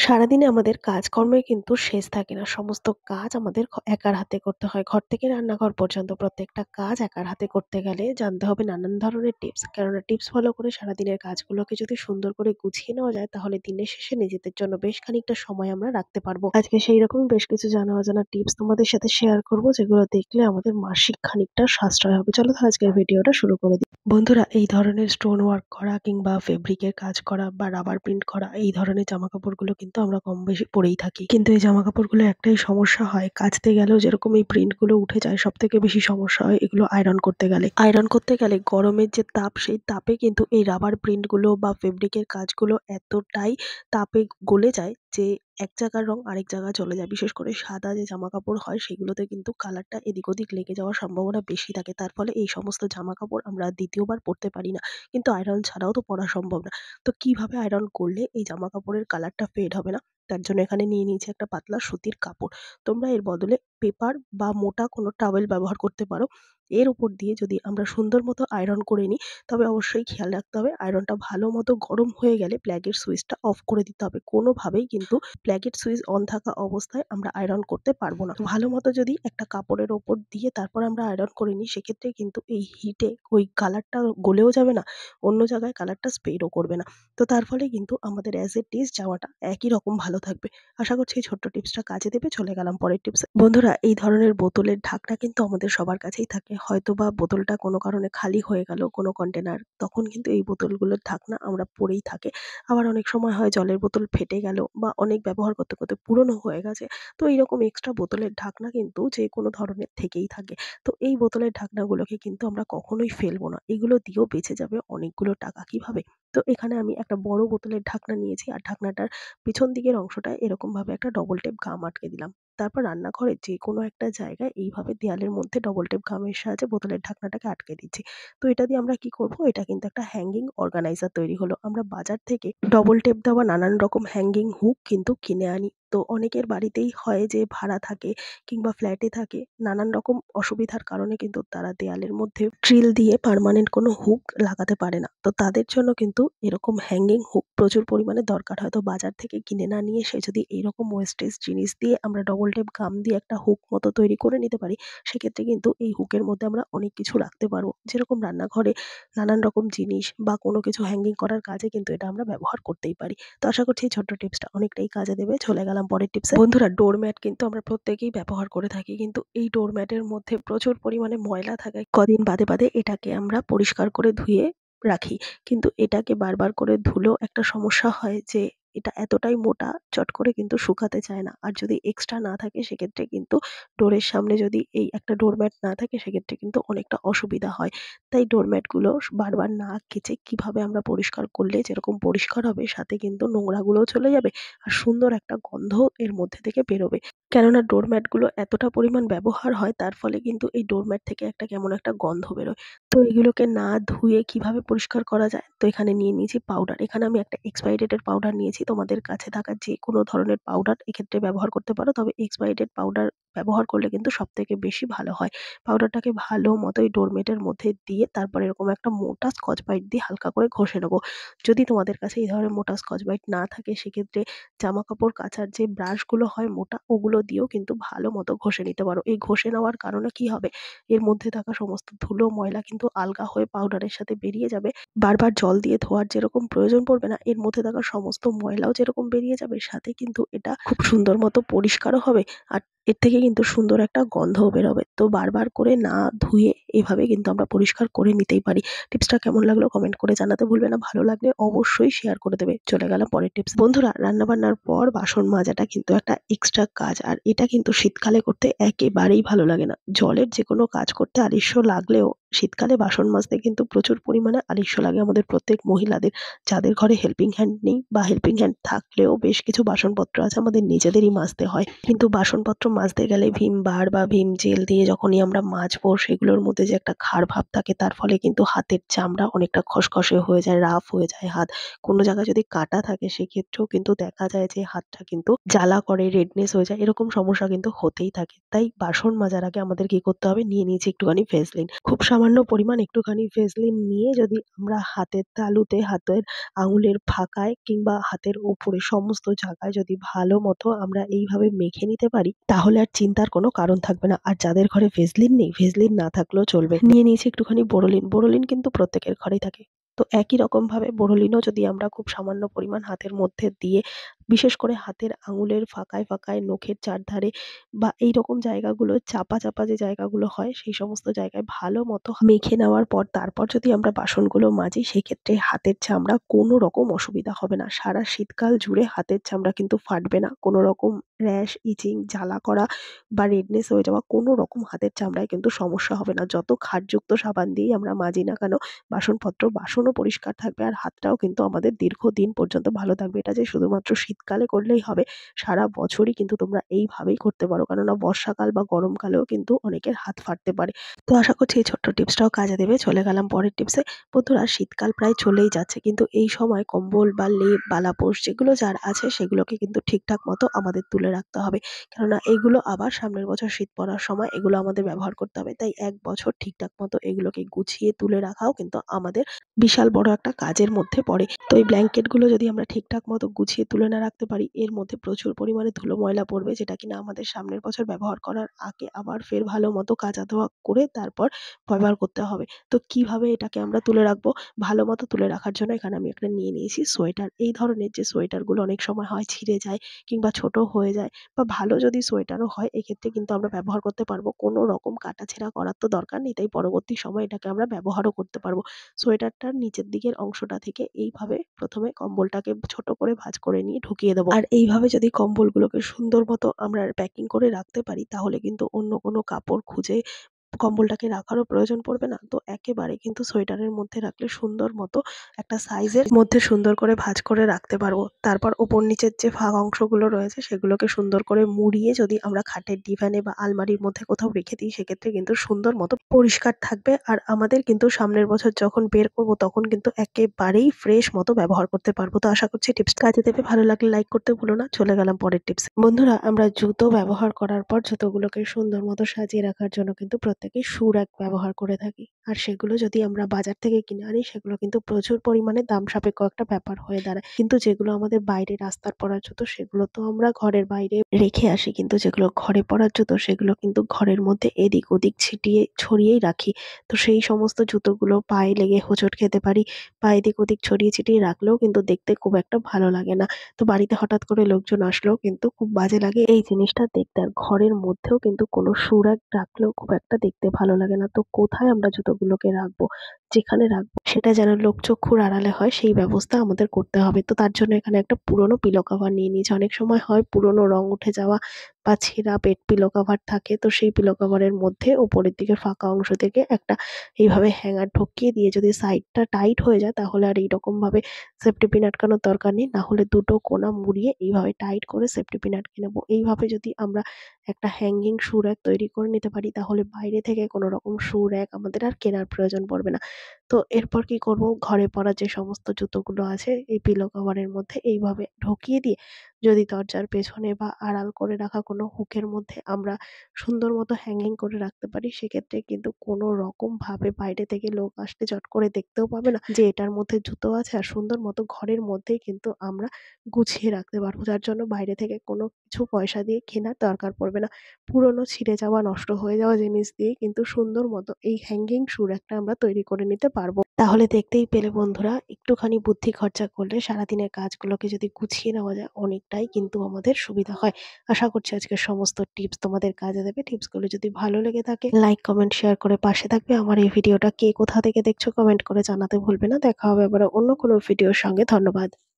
সারাদিনে আমাদের কাজকর্মের কিন্তু শেষ থাকে না। সমস্ত কাজ আমাদের একার হাতে করতে হয়। ঘর থেকে রান্নাঘর পর্যন্ত প্রত্যেকটা কাজ একার হাতে করতে গেলে জানতে হবে নানান ধরনের টিপস। কেননা টিপস ফলো করে সারাদিনের কাজগুলোকে যদি সুন্দর করে গুছিয়ে নেওয়া যায় তাহলে দিনের শেষে নিজেদের জন্য বেশ খানিকটা সময় আমরা রাখতে পারবো। আজকে সেই রকমই বেশ কিছু জানা অজানা টিপস তোমাদের সাথে শেয়ার করব, যেগুলো দেখলে আমাদের মাসিক খানিকটা সাশ্রয় হবে। চলো তাহলে আজকের ভিডিওটা শুরু করে দিই। বন্ধুরা, এই ধরনের স্টোন ওয়ার্ক করা কিংবা ফেব্রিকের কাজ করা বা রাবার প্রিন্ট করা এই ধরনের জামাকাপড়গুলো কিন্তু আমরা কম বেশি পরেই থাকি। কিন্তু এই জামাকাপড়গুলো একটাই সমস্যা হয়, কাচতে গেলেও যেরকম এই প্রিন্টগুলো উঠে যায়, সবথেকে বেশি সমস্যা হয় এগুলো আয়রন করতে গেলে। আয়রন করতে গেলে গরমের যে তাপ, সেই তাপে কিন্তু এই রাবার প্রিন্টগুলো বা ফেব্রিকের কাজগুলো এতটাই তাপে গলে যায় যে এক জায়গার রং আরেক জায়গায় চলে যায়। বিশেষ করে সাদা যে জামাকাপড় হয় সেগুলোতে কিন্তু কালারটা এদিক ওদিক লেগে যাওয়ার সম্ভাবনা বেশি থাকে। তার ফলে এই সমস্ত জামাকাপড় আমরা দ্বিতীয়বার পরতে পারি না। কিন্তু আয়রন ছাড়াও তো পরা সম্ভব না। তো কিভাবে আয়রন করলে এই জামাকাপড়ের কালারটা ফেড হবে না? তার জন্য এখানে নিয়ে নিয়েছি একটা পাতলা সুতির কাপড়। তোমরা এর বদলে পেপার বা মোটা কোনো টাওয়েল ব্যবহার করতে পারো। এর উপর দিয়ে যদি আমরা সুন্দর মতো আয়রন করে নিই, তবে অবশ্যই খেয়াল রাখতে হবে আয়রনটা ভালো মতো গরম হয়ে গেলে প্লাগের সুইচটা অফ করে দিতে হবে। কোনোভাবেই কিন্তু প্লাগের সুইচ অন থাকা অবস্থায় আমরা আয়রন করতে পারবো না। ভালো মতো যদি একটা কাপড়ের ওপর দিয়ে তারপর আমরা আয়রন করে নিই, সেক্ষেত্রে কিন্তু এই হিটে ওই কালারটা গলেও যাবে না, অন্য জায়গায় কালারটা স্প্রেডও করবে না। তো তার ফলে কিন্তু আমাদের অ্যাজ এ টিজ জামাটা একই রকম ভালো থাকবে। আশা করছি এই ছোট্ট টিপসটা কাজে দেবে। চলে গেলাম পরের টিপসে। বন্ধুরা, এই ধরনের বোতলের ঢাকনা কিন্তু আমাদের সবার কাছেই থাকে। হয়তোবা বোতলটা কোনো কারণে খালি হয়ে গেল কোনো কন্টেনার, তখন কিন্তু এই বোতলগুলোর ঢাকনা আমরা পরেই থাকে। আবার অনেক সময় হয় জলের বোতল ফেটে গেল বা অনেক ব্যবহার করতে করতে পুরনো হয়ে গেছে। তো এইরকম এক্সট্রা বোতলের ঢাকনা কিন্তু যে কোনো ধরনের থেকেই থাকে। তো এই বোতলের ঢাকনাগুলোকে কিন্তু আমরা কখনোই ফেলবো না। এগুলো দিয়েও বেঁচে যাবে অনেকগুলো টাকা। কিভাবে? তো এখানে আমি একটা বড় বোতলের ঢাকনা নিয়েছি আর ঢাকনাটার পিছন দিকের অংশটায় এরকম ভাবে একটা ডবল টেপ গাম আটকে দিলাম। তারপর রান্নাঘরের যেকোনো একটা জায়গায় এইভাবে দেয়ালের মধ্যে ডবল টেপ গামের সাহায্যে বোতলের ঢাকনাটাকে আটকে দিচ্ছি। তো এটা দিয়ে আমরা কি করব? এটা কিন্তু একটা হ্যাঙ্গিং অর্গানাইজার তৈরি হলো। আমরা বাজার থেকে ডবল টেপ দেওয়া নানান রকম হ্যাঙ্গিং হুক কিন্তু কিনে আনি। তো অনেকের বাড়িতেই হয় যে ভাড়া থাকে কিংবা ফ্ল্যাটে থাকে, নানান রকম অসুবিধার কারণে কিন্তু তারা দেয়ালের মধ্যে ড্রিল দিয়ে পার্মানেন্ট কোনো হুক লাগাতে পারে না। তো তাদের জন্য কিন্তু এরকম হ্যাঙ্গিং হুক প্রচুর পরিমাণে দরকার হয়। তো বাজার থেকে কিনে না নিয়ে এসে যদি এইরকম ওয়েস্টেজ জিনিস দিয়ে আমরা ডবল টেপ গাম দিয়ে একটা হুক মতো তৈরি করে নিতে পারি, সেক্ষেত্রে কিন্তু এই হুকের মধ্যে আমরা অনেক কিছু রাখতে পারবো। যেরকম রান্নাঘরে নানান রকম জিনিস বা কোনো কিছু হ্যাঙ্গিং করার কাজে কিন্তু এটা আমরা ব্যবহার করতেই পারি। তো আশা করছি এই ছোট্ট টিপসটা অনেকটাই কাজে দেবে। চলে গেলাম পরের টিপসে। বন্ধুরা, ডোরম্যাট কিন্তু আমরা প্রত্যেকেই ব্যবহার করে থাকি। কিন্তু এই ডোরম্যাটের মধ্যে প্রচুর পরিমাণে ময়লা থাকায় কদিন বাদে বাদে এটাকে আমরা পরিষ্কার করে ধুয়ে রাখি। কিন্তু এটাকে বারবার করে ধুলেও একটা সমস্যা হয় যে এটা এতটাই মোটা, চট করে কিন্তু শুকাতে চায় না। আর যদি এক্সট্রা না থাকে সেক্ষেত্রে কিন্তু ডোরের সামনে যদি এই একটা ডোরম্যাট না থাকে সেক্ষেত্রে কিন্তু অনেকটা অসুবিধা হয়। তাই ডোরম্যাটগুলো বারবার না কেচে কিভাবে আমরা পরিষ্কার করলে যেরকম পরিষ্কার হবে, সাথে কিন্তু নোংরাগুলোও চলে যাবে আর সুন্দর একটা গন্ধ এর মধ্যে থেকে বেরোবে। কেননা ডোরম্যাটগুলো এতটা পরিমাণ ব্যবহার হয়, তার ফলে কিন্তু এই ডোরম্যাট থেকে একটা কেমন একটা গন্ধ বেরোয়। তো এগুলোকে না ধুয়ে কিভাবে পরিষ্কার করা যায়? তো এখানে নিয়ে নিয়েছি পাউডার। এখানে আমি একটা এক্সপায়ারি ডেটের পাউডার নিয়েছি। তোমাদের কাছে থাকা যেকোনো ধরনের পাউডার এক্ষেত্রে ব্যবহার করতে পারো। তবে এক্সপায়ারি ডেট পাউডার ব্যবহার করলে কিন্তু সবথেকে বেশি ভালো হয়। পাউডারটাকে ভালো মতো এই ডোরমেটের মধ্যে দিয়ে তারপর এরকম একটা মোটা স্কচ ব্রাইট দিয়ে হালকা করে ঘষে নেবো। যদি তোমাদের কাছে এই ধরনের মোটা স্কচ ব্রাইট না থাকে, সেক্ষেত্রে জামাকাপড় কাচার যে ব্রাশগুলো হয় মোটা, ওগুলো দিয়েও কিন্তু ভালো মতো ঘষে নিতে পারো। এই ঘষে নেওয়ার কারণে কি হবে? এর মধ্যে থাকা সমস্ত ধুলো ময়লা কিন্তু আলগা হয়ে পাউডারের সাথে বেরিয়ে যাবে। বারবার জল দিয়ে ধোয়ার যেরকম প্রয়োজন পড়বে না, এর মধ্যে থাকা সমস্ত ময়লাও যেরকম বেরিয়ে যাবে, সাথে কিন্তু এটা খুব সুন্দর মতো পরিষ্কারও হবে। আর এর থেকে কিন্তু সুন্দর একটা গন্ধও বেরোবে। তো বারবার করে না ধুয়ে এভাবে কিন্তু আমরা পরিষ্কার করে নিতেই পারি। টিপসটা কেমন লাগলো কমেন্ট করে জানাতে ভুলবে না। ভালো লাগলে অবশ্যই শেয়ার করে দেবে। চলে গেলাম পরের টিপস। বন্ধুরা, রান্নাবান্নার পর বাসন মাজাটা কিন্তু একটা এক্সট্রা কাজ, আর এটা কিন্তু শীতকালে করতে একেবারেই ভালো লাগে না। জলের যেকোনো কাজ করতে আলস্য লাগলেও শীতকালে বাসন মাজতে কিন্তু প্রচুর পরিমাণে আলস্য লাগে আমাদের প্রত্যেক মহিলাদের। যাদের ঘরে হেল্পিং হ্যান্ড নেই বা হেল্পিং হ্যান্ড থাকলেও বেশ কিছু বাসনপত্র আছে আমাদের নিজেদেরই মাজতে হয়। কিন্তু বাসনপত্র মাজতে গেলে ভিম বার বা ভিম জেল দিয়ে যখনই আমরা মাজবো, সেগুলোর মধ্যে যে একটা ক্ষার ভাব থাকে, তার ফলে কিন্তু হাতের চামড়া অনেকটা খসখসে হয়ে যায়, রাফ হয়ে যায় হাত। কোনো জায়গায় যদি কাটা থাকে সেক্ষেত্রেও কিন্তু দেখা যায় যে হাতটা কিন্তু জ্বালা করে, রেডনেস হয়ে যায়। এরকম সমস্যা কিন্তু হতেই থাকে। তাই বাসন মাজার আগে আমাদের কি করতে হবে? নিয়ে নিয়েছি একটুখানি ভেসলিন। খুব সামান্য সামান্য পরিমাণ একটুখানি ভেসলিন নিয়ে যদি আমরা হাতের তালুতে, হাতের আঙুলের ফাঁকায় কিংবা হাতের ওপরে সমস্ত জায়গায় যদি ভালো মতো আমরা এইভাবে মেখে নিতে পারি, তাহলে আর চিন্তার কোনো কারণ থাকবে না। আর যাদের ঘরে ভেসলিন নেই, ভেসলিন না থাকলেও চলবে। নিয়ে নিয়েছি একটুখানি বোরোলিন। বোরোলিন কিন্তু প্রত্যেকের ঘরেই থাকে। তো একই রকমভাবে বোরোলিনও যদি আমরা খুব সামান্য পরিমাণ হাতের মধ্যে দিয়ে, বিশেষ করে হাতের আঙুলের ফাঁকায়, ফাঁকায়, নখের চারধারে বা এইরকম জায়গাগুলো চাপা, চাপা যে জায়গাগুলো হয় সেই সমস্ত জায়গায় ভালো মতো মেখে নেওয়ার পর তারপর যদি আমরা বাসনগুলো মাজি, সেক্ষেত্রে হাতের চামড়া কোনো রকম অসুবিধা হবে না। সারা শীতকাল জুড়ে হাতের চামড়া কিন্তু ফাটবে না। কোনো রকম র্যাশ, ইচিং, জ্বালা করা বা রেডনেস হয়ে যাওয়া কোনো রকম হাতের চামড়ায় কিন্তু সমস্যা হবে না। যত ক্ষারযুক্ত সাবান দিয়েই আমরা মাজি না কেন, বাসনও পরিষ্কার থাকবে আর হাতটাও কিন্তু আমাদের দীর্ঘদিন পর্যন্ত ভালো থাকবে। এটা যে শুধুমাত্র শীতকালে করলেই হবে, সারা বছরই কিন্তু তোমরা এইভাবেই করতে পারো। কেননা বর্ষাকাল বা গরমকালেও কিন্তু অনেকের হাত ফাটতে পারে। তো আশা করছি এই ছোট্ট টিপসটাও কাজে দেবে। চলে গেলাম পরের টিপসে। বন্ধুরা, শীতকাল প্রায় চলেই যাচ্ছে, কিন্তু এই সময় কম্বল বা লেপ, বালাপোষ যেগুলো যার আছে সেগুলোকে কিন্তু ঠিকঠাক মতো আমাদের তুলে রাখতে হবে। কেননা এগুলো আবার সামনের বছর শীত পড়ার সময় এগুলো আমাদের ব্যবহার করতে হবে। তাই ১ বছর ঠিকঠাক মতো এগুলোকে গুছিয়ে তুলে রাখাও কিন্তু আমাদের বিশাল বড় একটা কাজের মধ্যে পড়ে। তো এই ব্ল্যাঙ্কেটগুলো যদি আমরা ঠিকঠাক মতো গুছিয়ে তুলে না রাখতে পারি, এর মধ্যে প্রচুর পরিমাণে ধুলো ময়লা পড়বে, যেটা কিনা আমাদের সামনের বছর ব্যবহার করার আগে আবার ফের ভালো মতো কাচা ধোয়া করে তারপর ব্যবহার করতে হবে। তো কিভাবে এটাকে আমরা তুলে রাখবো? ভালো মতো তুলে রাখার জন্য এখানে আমি একটা নিয়ে নিয়েছি সোয়েটার। এই ধরনের যে সোয়েটারগুলো অনেক সময় হয় ছিঁড়ে যায় কিংবা ছোট হয়ে যায়, বা ভালো যদি সোয়েটারও হয়, এক্ষেত্রে কিন্তু আমরা ব্যবহার করতে পারবো। কোনো রকম কাটাছেঁড়া করার তো দরকার নেই, তাই পরবর্তী সময়ে এটাকে আমরা ব্যবহারও করতে পারবো। সোয়েটারটার নিচের দিকের অংশটা থেকে এইভাবে প্রথমে কম্বলটাকে ছোট করে ভাঁজ করে নিয়ে ঢুকিয়ে দেবো। আর এইভাবে যদি কম্বলগুলোকে সুন্দর মতো আমরা প্যাকিং করে রাখতে পারি, তাহলে কিন্তু অন্য কোনো কাপড় খুঁজে কম্বলটাকে রাখারও প্রয়োজন পড়বে না। তো একেবারে কিন্তু সোয়েটারের মধ্যে রাখলে সুন্দর মতো একটা সাইজের মধ্যে সুন্দর করে ভাঁজ করে রাখতে পারবো। তারপর ওপর নিচের যে ফাঁক অংশগুলো রয়েছে সেগুলোকে সুন্দর করে মুড়িয়ে যদি আমরা খাটের ডিভানে বা আলমারির মধ্যে কোথাও রেখে দিই, সেক্ষেত্রে কিন্তু সুন্দর মতো পরিষ্কার থাকবে। আর আমাদের কিন্তু সামনের বছর যখন বের করব তখন কিন্তু একেবারেই ফ্রেশ মতো ব্যবহার করতে পারবো। তো আশা করছি টিপস কাজে দেবে। ভালো লাগলে লাইক করতে ভুলো না। চলে গেলাম পরের টিপসে। বন্ধুরা, আমরা জুতো ব্যবহার করার পর জুতোগুলোকে সুন্দর মতো সাজিয়ে রাখার জন্য কিন্তু প্রত্যেকেই শু র‍্যাক ব্যবহার করে থাকি। আর সেগুলো যদি আমরা বাজার থেকে কিনে আনি, সেগুলো কিন্তু প্রচুর পরিমাণে দাম সাপেক্ষ একটা ব্যাপার হয়ে দাঁড়ায়। কিন্তু যেগুলো আমাদের বাইরে রাস্তার পরার জুতো, সেগুলো তো আমরা ঘরের বাইরে রেখে আসি, কিন্তু যেগুলো ঘরে পরার জুতো সেগুলো কিন্তু ঘরের মধ্যে এদিক ওদিক ছড়িয়েই রাখি। তো সেই সমস্ত জুতোগুলো পায়ে লেগে হোঁচট খেতে পারি, বা এদিক ওদিক ছড়িয়ে ছিটিয়ে রাখলেও কিন্তু দেখতে খুব একটা ভালো লাগে না। তো বাড়িতে হঠাৎ করে লোকজন আসলেও কিন্তু খুব বাজে লাগে এই জিনিসটা দেখতে। আর ঘরের মধ্যেও কিন্তু কোনো শু র‍্যাক রাখলেও খুব একটা দেখতে ভালো লাগে না। তো কোথায় আমরা জুতোগুলোকে রাখবো? যেখানে রাখবো সেটা যেন লোকচক্ষুর আড়ালে হয়, সেই ব্যবস্থা আমাদের করতে হবে। তো তার জন্য এখানে একটা পুরোনো পিলো কভার নিয়ে নিয়েছি। অনেক সময় হয় পুরোনো রং উঠে যাওয়া বা ছেঁড়া পেট পিলো কভার থাকে। তো সেই পিলো কভারের মধ্যে ওপরের দিকে ফাঁকা অংশ থেকে একটা এইভাবে হ্যাঙ্গার ঢুকিয়ে দিয়ে যদি সাইডটা টাইট হয়ে যায়, তাহলে আর এইরকমভাবে সেফটি পিন আটকানোর দরকার নেই। না হলে দুটো কোনা মুড়িয়ে এইভাবে টাইট করে সেফটি পিন আটকে নেবো। এইভাবে যদি আমরা একটা হ্যাঙ্গিং শু র‍্যাক তৈরি করে নিতে পারি, তাহলে বাইরে থেকে কোনো রকম শু র‍্যাক আমাদের আর কেনার প্রয়োজন পড়বে না। তো এরপর কি করব? ঘরে পরা যে সমস্ত জুতোগুলো আছে এই পিলো কভারের মধ্যে এইভাবে ঢুকিয়ে দিয়ে যদি দরজার পেছনে বা আড়াল করে রাখা কোনো হুকের মধ্যে আমরা সুন্দর মতো হ্যাঙ্গিং করে রাখতে পারি, সেক্ষেত্রে কিন্তু কোনো রকমভাবে বাইরে থেকে লোক আসলে চট করে দেখতেও পাবে না যে এটার মধ্যে জুতো আছে, আর সুন্দর মতো ঘরের মধ্যেই কিন্তু আমরা গুছিয়ে রাখতে পারবো। যার জন্য বাইরে থেকে কোনো কিছু পয়সা দিয়ে কেনার দরকার পড়বে না। পুরনো ছিঁড়ে যাওয়া, নষ্ট হয়ে যাওয়া জিনিস দিয়েই কিন্তু সুন্দর মতো এই হ্যাঙ্গিং শু র‍্যাকটা আমরা তৈরি করে নিতে পারবো। তাহলে দেখতেই পেলে বন্ধুরা, একটুখানি বুদ্ধি খরচা করলে সারাদিনের কাজগুলোকে যদি গুছিয়ে নেওয়া যায়, অনেকটাই কিন্তু আমাদের সুবিধা হয়। আশা করছি আজকের সমস্ত টিপস তোমাদের কাজে দেবে। টিপসগুলো যদি ভালো লেগে থাকে, লাইক, কমেন্ট, শেয়ার করে পাশে থাকবে। আমার এই ভিডিওটা কে কোথা থেকে দেখছো কমেন্ট করে জানাতে ভুলবে না। দেখা হবে আবার অন্য কোনো ভিডিওর সঙ্গে। ধন্যবাদ।